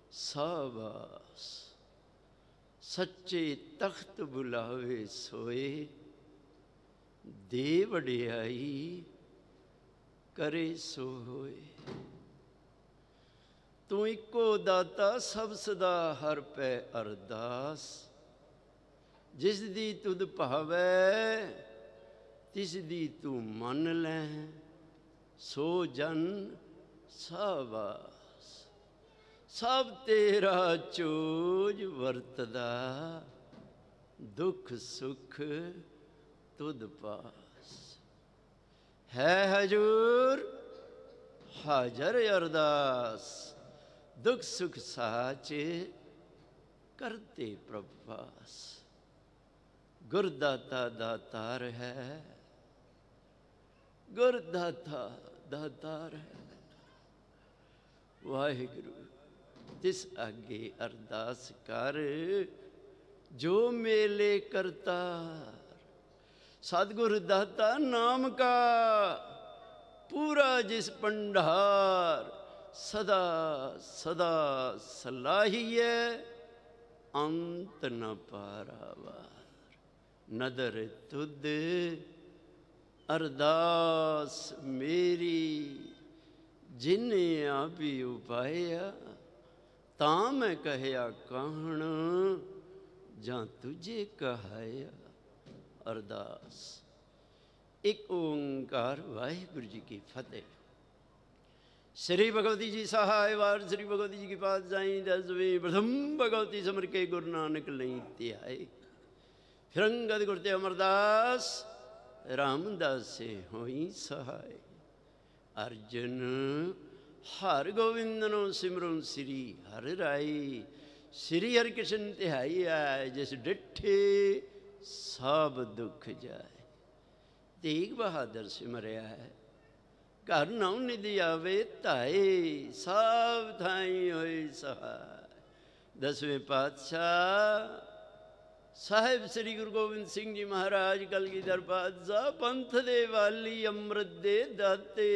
ਸਾਬਾਸ। ਸੱਚੇ ਤਖਤ ਬੁਲਾਵੇ ਸੋਏ, ਦੇ ਵਡਿਆਈ ਕਰੇ ਸੋ ਹੋਏ। ਤੂੰ ਇੱਕੋ ਦਾਤਾ ਸਭ ਸਦਾ ਹਰ ਪੈ ਅਰਦਾਸ। ਜਿਸ ਦੀ ਤੁਧ ਭਾਵੈ ਤਿਸ ਦੀ ਤੂੰ ਮੰਨ ਲੈ, ਸੋ ਜਨ ਸਾਬਾਸ। ਸਭ ਤੇਰਾ ਚੋਜ ਵਰਤਦਾ, ਦੁੱਖ ਸੁਖ ਤੁਧ ਪਾਸ। ਹੈ ਹਜੂਰ ਹਾਜ਼ਰ ਅਰਦਾਸ, ਦੁੱਖ ਸੁਖ ਸਾਚੇ ਕਰਤੇ ਪ੍ਰਭਾਸ। ਗੁਰਦਾਤਾ ਦਾਤਾਰ ਹੈ, ਗੁਰਦਾਤਾ ਦਾਤਾਰ ਹੈ। ਵਾਹਿਗੁਰੂ ਤਿਸ ਅੱਗੇ ਅਰਦਾਸ ਕਰ, ਜੋ ਮੇਲੇ ਕਰਤਾਰ। ਸਤਿਗੁਰ ਦਾਤਾ ਨਾਮ ਕਾ ਪੂਰਾ ਜਿਸ ਭੰਡਾਰ। ਸਦਾ ਸਦਾ ਸਲਾਹੀਐ, ਅੰਤ ਨ ਪਾਰਾਵਾਰ। ਨਦਰ ਤੁਧ ਅਰਦਾਸ ਮੇਰੀ, ਜਿਨੇ ਆਪੀ ਉਪਾਇਆ। ਤਾਂ ਮੈਂ ਕਹਿਆ ਕਾਹਣ, ਜਾਂ ਤੁਝੇ ਕਹਾਇਆ। ਅਰਦਾਸ। ਇੱਕ ਓਂਕਾਰ ਵਾਹਿਗੁਰੂ ਜੀ ਕੀ ਫਤਿਹ। श्री भगवती जी सहाय वार श्री भगवती जी के पास जाई। 10वीं प्रथम भगवती समर के गुरु नानक लई त्याए। फिर अंगद गुर ते अमरदास, रामदास से होई सहाय। अर्जुन हर गोविंदनो सिमरो श्री हर राई। श्री हर कृष्ण तिहाई आए, जिस डिठे सब दुख जाए। तेग बहादुर सिमरिया है, घर नौ निधि आवे धाए। सब थाई होई सहाय। 10वें पातशाह साहिब श्री गुरु गोबिंद सिंह जी महाराज कलगीधर पातशाह, पंथ दे वाली अमृत दे दाते।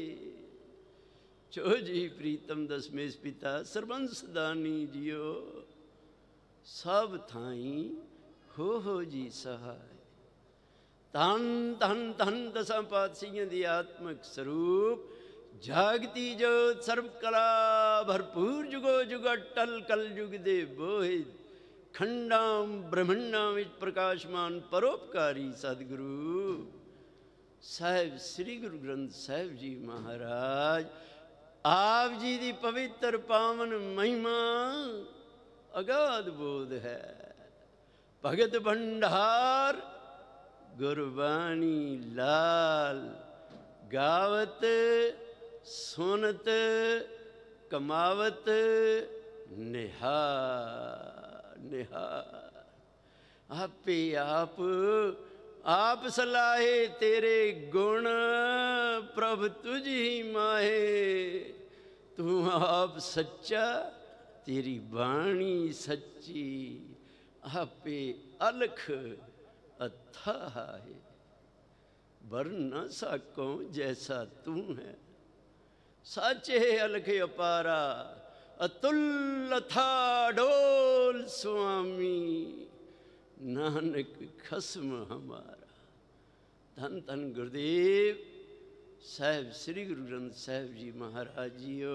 जो जी प्रीतम दसमेश पिता सरबंस दानी जियो, सब थाई हो जी सहाय। धन धन धन दसां पातशाहियां दी आत्मक स्वरूप। जागती जोत सर्व कला भरपूर, जुगो जुग अटल कल युग दे बोहे। खंडां ब्रह्मंडां विच प्रकाशमान परोपकारी सतगुरु साहिब श्री गुरु ग्रंथ साहिब जी महाराज। आप जी दी पवित्र पावन महिमा अगाध बोध है। भगत भंडार गुरबाणी लाल, गावत सुनत कमावत निहार निहार। आपे आप सलाहे तेरे गुण, प्रभ तुझ ही माहे। तू आप सच्चा, तेरी बाणी सच्ची। आपे अलख अथाह है, बर न सको जैसा तू है। साचे अलख अपारा, अतुल अथा डोल स्वामी। नानक खस्म हमारा। धन धन गुरुदेव साहिब श्री गुरु ग्रंथ साहिब जी महाराज जीओ।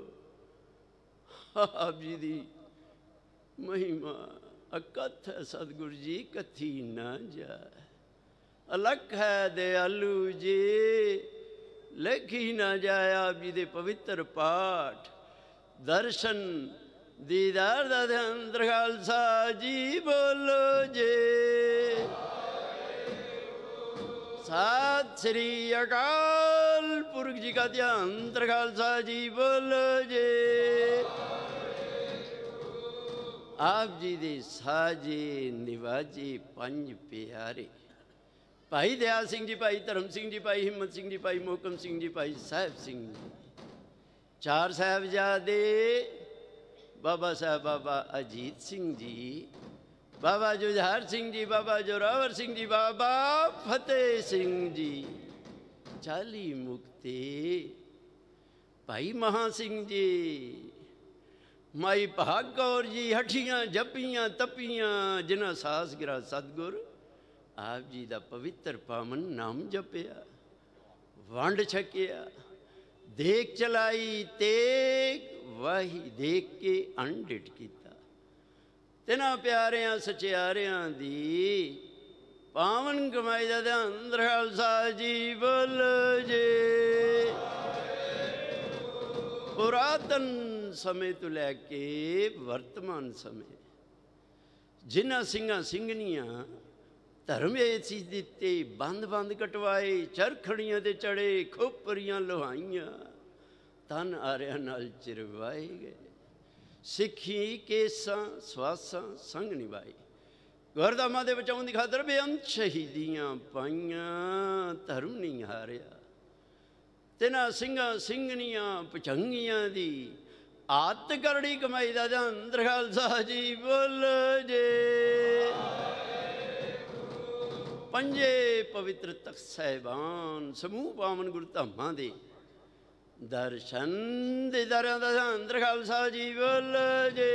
आप जी दी महिमा अकथ है सतगुरु जी, कथी न जाए। अलख है दयालु जी, लिखी न जाए। आप जी दे पवित्र पाठ दर्शन दीदार दा ध्यान। खालसा जी बोलो जे, सत श्री अकाल पुरख जी का ध्यान। खालसा जी बोलो जे। आप जी दे साजे निवाजे पंज प्यारे। भाई दयाल सिंह जी, भाई धर्म सिंह जी, भाई हिम्मत सिंह जी, भाई मोहकम सिंह जी, भाई साहिब सिंह जी। चार साहिबजादे बाबा साहब बाबा अजीत सिंह जी, बाबा जुझार सिंह जी, बाबा जोरावर सिंह जी, बाबा फतेह सिंह जी। 40 मुक्ते भाई महा सिंह जी, ਮਾਈ ਭਾਗ ਕੌਰ ਜੀ ਹਠੀਆਂ ਜੱਪੀਆਂ ਤਪੀਆਂ, ਜਿਨ੍ਹਾਂ ਸਾਸ ਗਿਰਾ ਸਤਿਗੁਰ ਆਪ ਜੀ ਦਾ ਪਵਿੱਤਰ ਪਾਵਨ ਨਾਮ ਜਪਿਆ, ਵੰਡ ਛਕਿਆ, ਦੇਖ ਚਲਾਈ ਤੇਗ ਵਾਹੀ, ਦੇਖ ਕੇ ਅਣਡਿਠ ਕੀਤਾ। ਤਿਨਾਂ ਪਿਆਰਿਆਂ ਸਚਿਆਰਿਆਂ ਦੀ ਪਾਵਨ ਕਮਾਈ ਦਾ ਧਿਆਨ ਖਾਲਸਾ ਜੀ ਬੋਲ ਜੇ। ਪੁਰਾਤਨ ਸਮੇਂ ਤੋਂ ਲੈ ਕੇ ਵਰਤਮਾਨ ਸਮੇਂ ਜਿਨ੍ਹਾਂ ਸਿੰਘਾਂ ਸਿੰਘਣੀਆਂ ਧਰਮ ਏਸੀ ਦਿੱਤੇ, ਬੰਦ ਕਟਵਾਏ, ਚਰਖੜੀਆਂ ਤੇ ਚੜੇ, ਖੋਪਰੀਆਂ ਲੋਹਾਈਆਂ, ਤਨ ਆਰਿਆਂ ਨਾਲ ਚਿਰਵਾਏ ਗਏ, ਸਿੱਖੀ ਕੇਸਾਂ ਸਵਾਸਾਂ ਸੰਗ ਨਿਭਾਈ, ਗੁਰਧਾਮਾਂ ਦੇ ਬਚਾਉਣ ਦੀ ਖਾਤਰ ਬੇਅੰਤ ਸ਼ਹੀਦੀਆਂ ਪਾਈਆਂ, ਧਰਮ ਨਹੀਂ ਹਾਰਿਆ। ਤਿਨਾਂ ਸਿੰਘਾਂ ਸਿੰਘਣੀਆਂ ਭੁਜੰਗੀਆਂ ਦੀ ਆਤ ਕਰੜੀ ਕਮਾਈ ਦਾ ਧੰਨ ਖਾਲਸਾ ਜੀ ਬੋਲ ਜੇ। ਪੰਜੇ ਪਵਿੱਤਰ ਤਖਤ ਸਾਹਿਬਾਨ ਸਮੂਹ ਪਾਵਨ ਗੁਰੂ ਧਾਮਾਂ ਦੇ ਦਰਸ਼ਨ ਦੀਦਾਰਿਆਂ ਦਾ ਧੰਨ ਖਾਲਸਾ ਜੀ ਬੋਲ ਜੇ।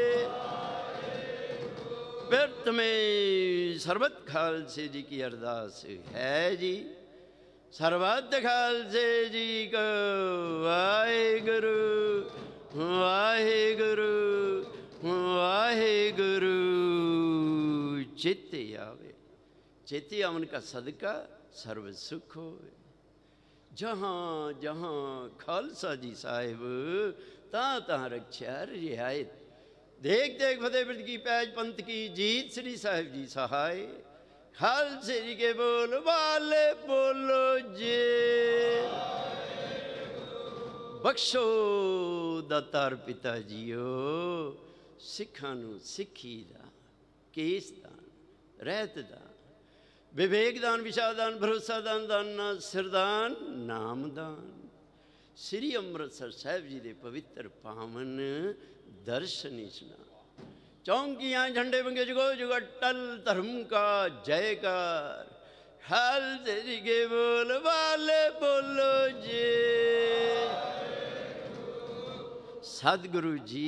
ਬਿਰਤ ਮੇਂ ਸਰਬਤ ਖਾਲਸੇ ਜੀ ਕੀ ਅਰਦਾਸ ਹੈ ਜੀ। ਸਰਬਤ ਖਾਲਸੇ ਜੀ ਕੋ ਵਾਹਿਗੁਰੂ ਵਾਹਿਗੁਰੂ ਵਾਹਿਗੁਰੂ। ਚੇਤੇ ਆਵੇ, चेते आवन का सदका सर्व सुख हो। जहाँ जहाँ खालसा जी साहिब तहाँ तहाँ रक्षा रियायत। देख देख फतेहपुर की पैज पंथ की जीत, श्री साहिब जी सहाय, खालसे जी के बोल वाले बोलो जे। बख्शो दातार पिता जीओ, सिखां नूं सिक्खी दा, केस दान, रहत दान, विवेक दान, विचार दान, भरोसा दान, दाना सिरदान, नाम दान। श्री अमृतसर साहिब जी के पवित्र पावन दर्शन इस्नान। चौंकियाँ झंडे बंगे जुगो जुगा टल, धर्म का जयकार, खालसे जी के बोल वाले बोलो जे। सतगुरु जी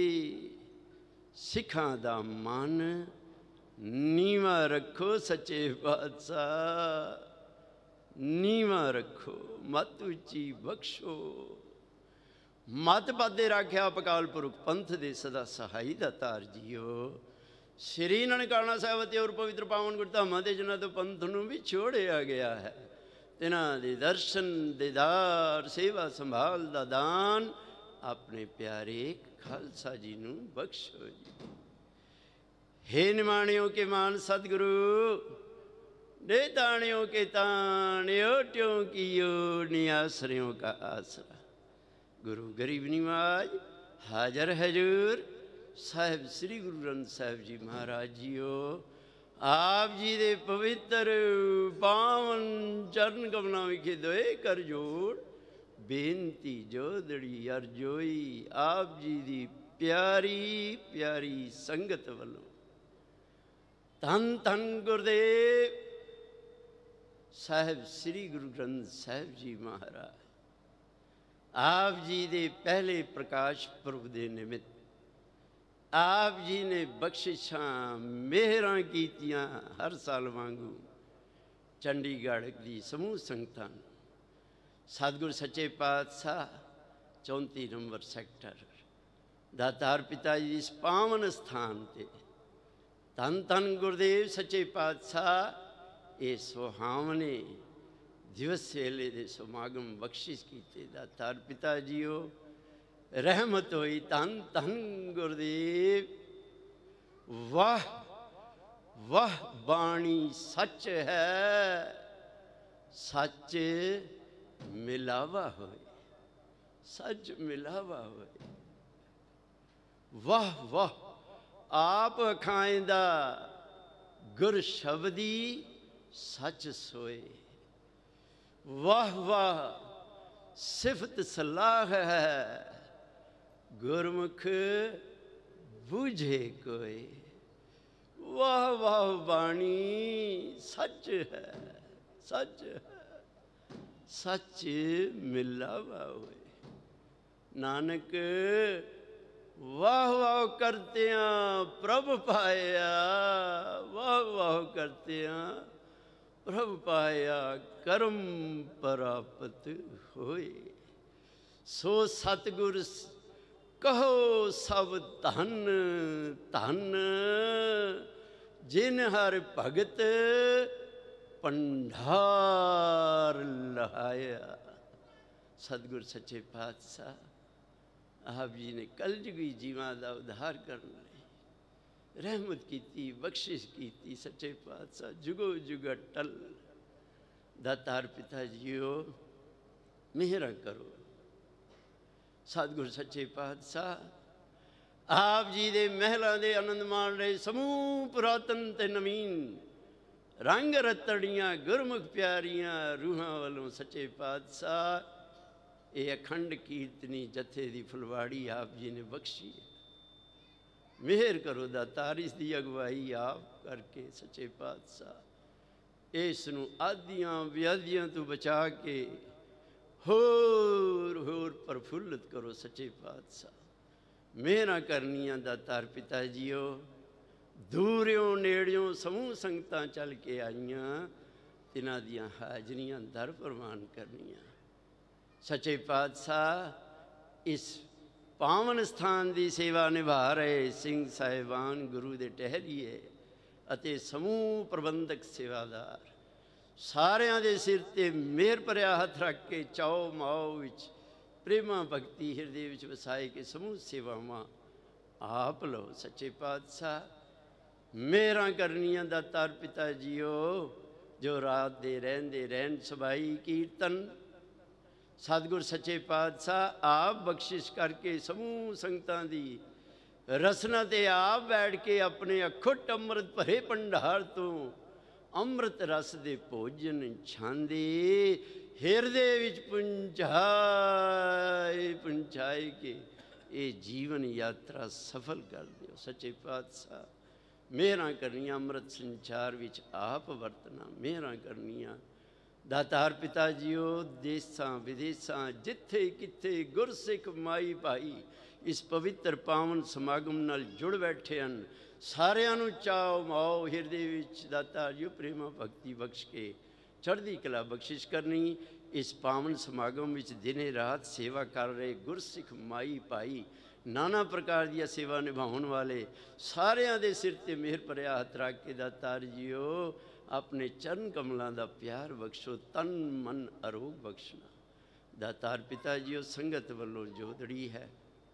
सिखां दा मन नीवा रखो, सच्चे बादशाह नीवा रखो, मत उची बख्शो। मत पादे राख्या पकाल पुरख पंथ दे सदा सहाई दातार जीओ। श्री ननकाना साहिब ते और पवित्र पावन गुरधामां दे जिन्हां तो पंथ नूं भी छोड़िया गया है, तिन्हां दे दर्शन दीदार सेवा संभाल दा दान अपने प्यारे खालसा जी नूं बख्शो जी। हे निमाणियों के मान सतगुरु, ने ताणियों के ताण, योटियों की यो, नियासरियों का आसरा। गुरु गरीब निवाज हाजर हजूर साहिब श्री गुरु ग्रंथ साहिब जी महाराज जीओ। आप जी दे पवित्र पावन चरण कमलों विखे दोए कर जोड़ बेनती जोदड़ी अरजोई। आप जी दी प्यारी प्यारी संगत वालों धन धन गुरुदेव साहिब श्री गुरु ग्रंथ साहिब जी महाराज, आप जी दे पहले प्रकाश पुरब दे निमित्त आप जी ने बख्शिशां मेहरां कीतियां। हर साल वांगू चंडीगढ़ की समूह संगतां सतगुरु सच्चे पातशाह 34 नंबर सैक्टर दातार पिता जी इस पावन स्थान ते धन धन गुरुदेव सच्चे पातशाह ये सुहावने दिवस वेले दे समागम बख्शिश कीते। दातार पिता जीओ रहमत होई, धन धन गुरुदेव। वाह वाह बाणी सच है, सच मिलावा होए, सच मिलावा होए। वाह वाह आप खाइंदा गुर शब्दी सच सोए। वाह वाह सिफत सलाह है, गुरमुख बूझे कोई। वाह वाह बाणी सच है, सच है, सच मिलावा होए। नानक वाह वाह करतियां प्रभ पाया, वाह वाह करतियां प्रभ पाया, करम प्राप्त होए। सो सतगुर कहो सब धन धन, जिन हर भगत भंडार लहाया। सतगुर सच्चे पातशाह आप जी ने कलयुगी जीवां दा उद्धार करने रहमत की, बख्शिश की। सच्चे पातशाह जुगो जुग अटल। दातार पिता जीओ मेहर करो। सतगुर सच्चे पातशाह आप जी दे महलों के आनंद मान रहे समूह पुरातन ते नवीन रंग रतड़ियाँ गुरमुख प्यारियां रूहां वालों सच्चे पातशाह ये अखंड कीर्तनी जथे की फुलवाड़ी आप जी ने बख्शी है। मेहर करो दातार, इस दी अगवाई आप करके सच्चे पातशाह इसनूं आदियां व्याधियां तो बचा के होर होर प्रफुल्लित करो। सच्चे पातशाह मेहर करनियां दातार पिता जीओ। दूरियों नेड़ियों समूह संगतां चल के आईयां, तिन्हां दियां हाजरियां दर प्रवान करनियां। सच्चे पातशाह इस पावन स्थान की सेवा निभा रहे सिंह साहिबान गुरु दे टहरीए अते समूह प्रबंधक सेवादार सारिਆਂ ਦੇ सिर ते मेहर भरिया हथ रख के चाओ माओ विच प्रेमा भगती हिरदे विच वसाए के समूह सेवावां आप लो। सच्चे पातशाह मेहरां करनियां दातार पिता जीओ। जो रात दे रहंदे रहन सबाई कीर्तन सतगुर सच्चे पातशाह आप बख्शिश करके समूह संगतां दी रसना ते आप बैठ के अपने अखुट अमृत भरे भंडार तो अमृत रस दे भोजन छांदे हिरदे विच पुंचाए के ये जीवन यात्रा सफल कर दिओ। सच्चे पातशाह मेहरां करनियां अमृत संचार विच आप वरतना मेहरां करनियां दातार पिता जीओ। देसां विदेसां जिथे किथे गुरसिख माई भाई इस पवित्र पावन समागम नाल जुड़ बैठे हैं सारिਆਂ ਨੂੰ ਚਾਓ ਮਾਓ ਹਿਰਦੇ ਵਿੱਚ ਦਾਤਾ ਜੀ ਪ੍ਰੇਮਾ ਭਗਤੀ ਬਖਸ਼ ਕੇ ਚੜ੍ਹਦੀ ਕਲਾ ਬਖਸ਼ਿਸ਼ ਕਰਨੀ। ਇਸ ਪਾਵਨ ਸਮਾਗਮ ਵਿੱਚ ਦਿਨੇ ਰਾਤ ਸੇਵਾ ਕਰ ਰਹੇ ਗੁਰਸਿੱਖ ਮਾਈ ਭਾਈ ਨਾਨਾ ਪ੍ਰਕਾਰ ਦੀਆਂ ਸੇਵਾ ਨਿਭਾਉਣ ਵਾਲੇ ਸਾਰਿਆਂ ਦੇ ਸਿਰ ਤੇ ਮਿਹਰ ਭਰਿਆ ਹੱਥ ਰੱਖ ਕੇ ਦਾਤਾਰ ਜੀਓ ਆਪਣੇ ਚਰਨ ਕਮਲਾਂ ਦਾ ਪਿਆਰ ਬਖਸ਼ੋ, ਤਨ ਮਨ ਅਰੋਗ ਬਖਸ਼ਣਾ। ਦਾਤਾਰ ਪਿਤਾ ਜੀਓ ਸੰਗਤ ਵੱਲੋਂ ਜੋਦੜੀ ਹੈ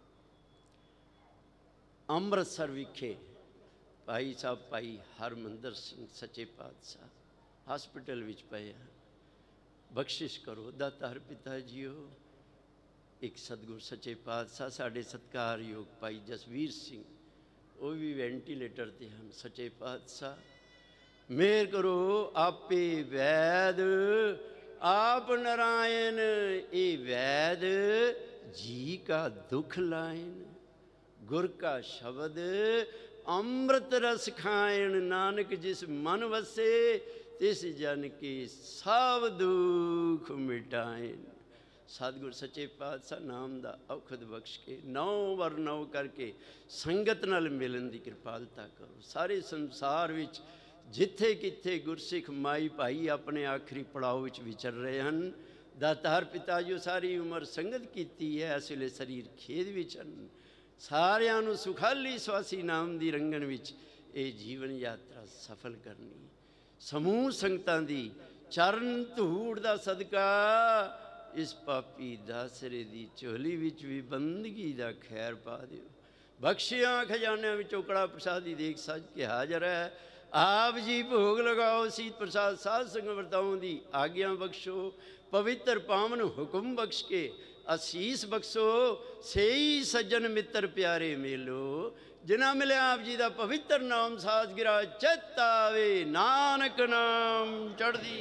ਅੰਮ੍ਰਿਤਸਰ ਵਿਖੇ भाई साहब भाई हरमंदर सिंह सच्चे पातशाह हॉस्पिटल विच पे हैं। बख्शिश करो दातार पिता जीओ। एक सतगुर सच्चे पातशाह साढ़े सत्कारयोग भाई जसवीर सिंह वो भी वेंटीलेटर ते हैं। सच्चे पातशाह मेहर करो आपे वैद आप नारायण ए वैद जी का दुख लायन गुर का शब्द अमृत रस खायन नानक जिस मन वसे तिस जन के सब दुख मिटायन। सतगुर सच्चे पातशाह नाम दा औखद बख्श के 9 वर 9 करके संगत नाल मिलन दी कृपालता करो। सारे संसार विच जिथे किथे गुरसिख माई भाई अपने आखिरी पड़ाव विच विचर रहे हैं दातार पिता जो सारी उम्र संगत कीती है इस वेले शरीर खेद विच हैं सारिਆਂ ਨੂੰ ਸੁਖਾਲੀ ਸਵਾਸੀ ਨਾਮ ਦੀ ਰੰਗਣ ਵਿੱਚ ਇਹ ਜੀਵਨ ਯਾਤਰਾ ਸਫਲ ਕਰਨੀ। ਸਮੂਹ ਸੰਗਤਾਂ ਦੀ ਚਰਨ ਧੂੜ ਦਾ ਸਦਕਾ ਇਸ ਪਾਪੀ ਦਾਸਰੇ ਦੀ ਝੋਲੀ ਵਿੱਚ ਵੀ ਬੰਦਗੀ ਦਾ ਖੈਰ ਪਾ ਦਿਓ। ਬਖਸ਼ਿਆਂ ਖਜ਼ਾਨਿਆਂ ਵਿੱਚੋਂ ਕੜਾ ਪ੍ਰਸਾਦੀ ਦੇਖ ਸੱਜ ਕੇ ਹਾਜ਼ਰ ਹੈ आप जी भोग लगाओ सीत प्रसाद साध संग वरताओं दी आज्ञा बख्शो पवित्र पावन हुक्म बख्श के असीस बख्शो सेई सज्जन मित्र प्यारे मेलो जिन्ना मिले आप जी का पवित्र नाम साज गिरा चित आवे नानक नाम चढ़दी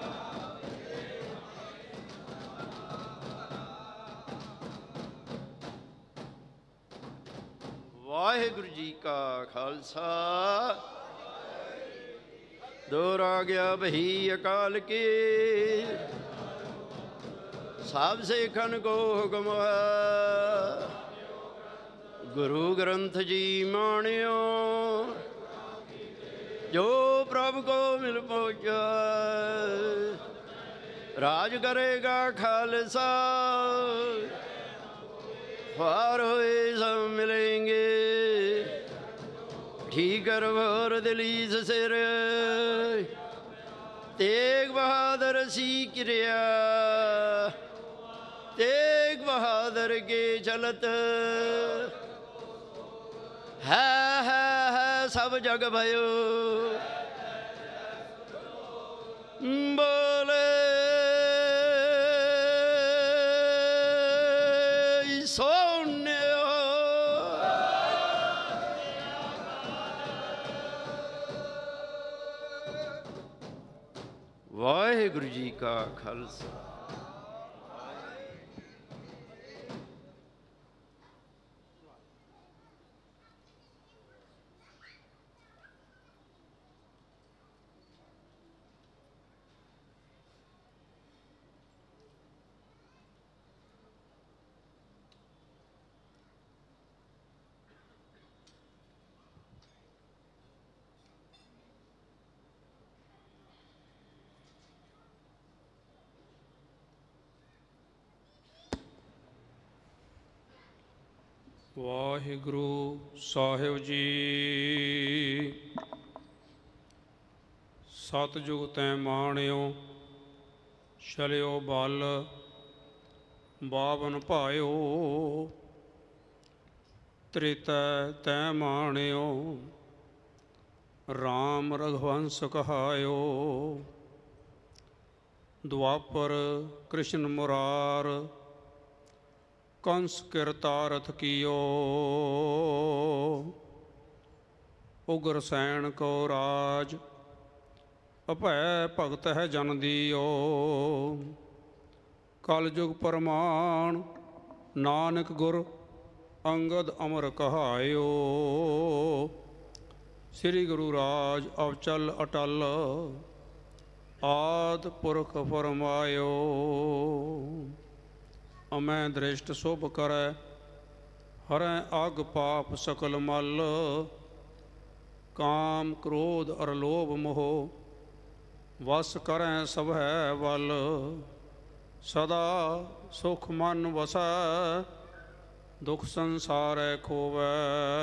वाहिगुरु जी का खालसा दोहरा गया बही अकाल के साब से खन को हुक्म ਗੁਰੂ ਗ੍ਰੰਥ ਜੀ ਮਾਣਿਓ, ਜੋ ਪ੍ਰਭ ਕੋ ਮਿਲ ਪਹੁੰਚਾ। ਰਾਜ ਕਰੇਗਾ ਖਾਲਸਾ, ਪਾਰ ਹੋਏ ਸਭ ਮਿਲेंगे। ठीकर भोर दलीस सिर, तेग बहादुर सी क्रिया। तेग बहादुर के चलत है सब जग भयो। बोले सोन्यो। वाहिगुरु जी का खालसा। ਵਾਹਿਗੁਰੂ ਸਾਹਿਬ ਜੀ। ਸਤਿਜੁਗ ਤੈ ਮਾਣਿਓ, ਚਲਿਓ ਬਲ ਬਾਵਨ ਭਾਇਓ। ਤ੍ਰੇਤੈ ਤੈ ਮਾਣਿਓ, ਰਾਮ ਰਘੁਵੰਸ ਕਹਾਇਓ। ਦੁਆਪਰ ਕ੍ਰਿਸ਼ਨ ਮੁਰਾਰ, कंस किरतारथ कियो। उग्र सैन को राज, अभय भगत है जन दियो। कल युग प्रमाण, नानक गुर अंगद अमर कहायो। श्री गुरु राज अवचल अटल, आद पुरख फरमायो। अमै दृष्ट शुभ करै, हरै अग पाप सकल मल। काम क्रोध अर लोभ मोह, वस करै सब है वल। सदा सुख मन वसै, दुख संसारै खोवै।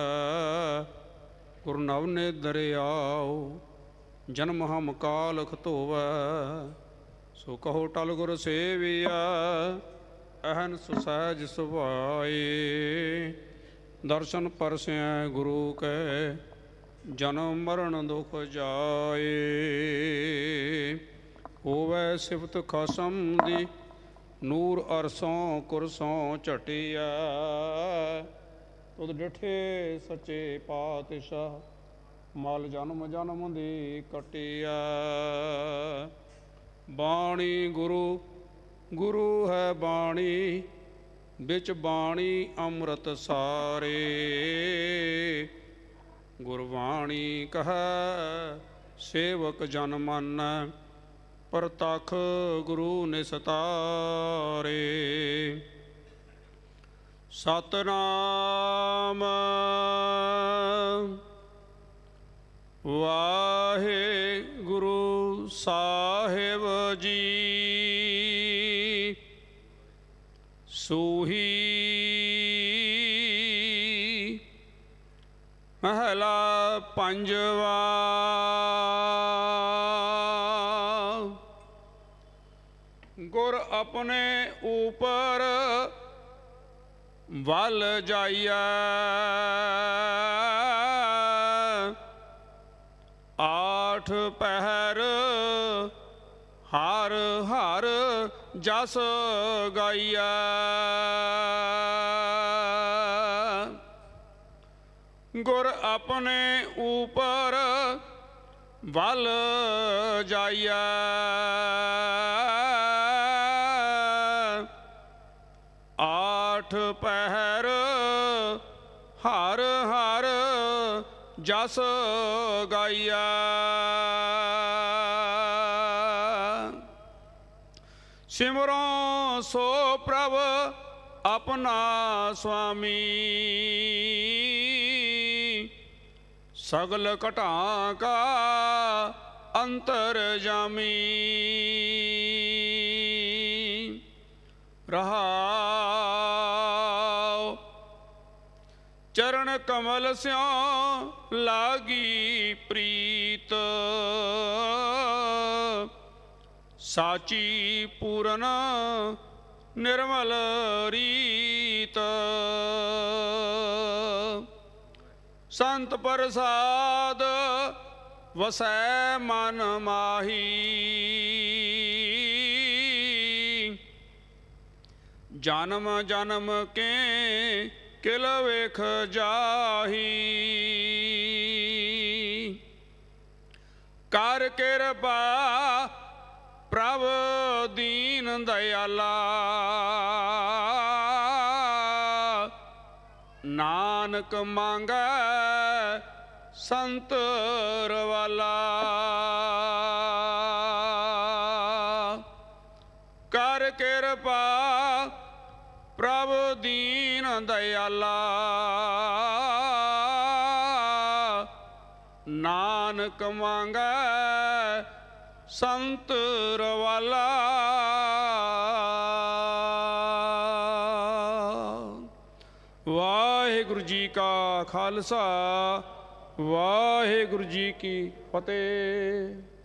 गुरु नवने दरियाओ, जन्म हम कालख धोवै। सो कहो टल गुर सेविया, अहन सुसहज सुभाए। दर्शन परसै गुरु के, जन्म मरण दुख जाए। होवै सिफत खसम दी, नूर अरसों कुरसों झटिया। तुद डिठे सच्चे पातशाह, मल जन्म जन्म दी कटिया। बाणी गुरु गुरु है बाणी, बिच बाणी अमृत सारे। गुरबाणी कह सेवक जन मन, परतख गुरु निस्तारे। सतनाम वाहिगुरु साहिब जी। सूही महला पंजवा। गुर अपने ऊपर वल जाइया। आठ पहर हर हर जस गाइया। गुर अपने ऊपर वल जाइया। आठ पहर हर हर जस गाइया। सिमरो सो प्रभ अपना स्वामी। ਸਗਲ ਘਟਾਂ ਕਾ ਅੰਤਰ ਜਾਮੀ ਰਹਾਉ। ਚਰਨ ਕਮਲ ਸਿਉ ਲਾਗੀ ਪ੍ਰੀਤ ਸਾਚੀ ਪੂਰਨ ਨਿਰਮਲ ਰੀਤ। ਸੰਤ ਪ੍ਰਸਾਦ ਵਸੈ ਮਨ ਮਾਹੀ ਜਨਮ ਜਨਮ ਕੇ ਕਿਲ ਵੇਖ ਜਾਹੀ। ਕਰ ਕਿਰਪਾ ਪ੍ਰਭ ਦੀਨ ਦਇਆਲਾ ਨਾਨਕ ਮੰਗੈ ਸੰਤ ਰਵਾਲਾ। ਕਰ ਕਿਰਪਾ ਪ੍ਰਭ ਦੀਨ ਦਇਆਲਾ ਨਾਨਕ ਮੰਗੈ ਸੰਤ ਰਵਾਲਾ। ਵਾਹਿਗੁਰੂ ਜੀ ਕਾ ਖਾਲਸਾ ਵਾਹਿਗੁਰੂ ਜੀ ਕੀ ਫਤਿਹ।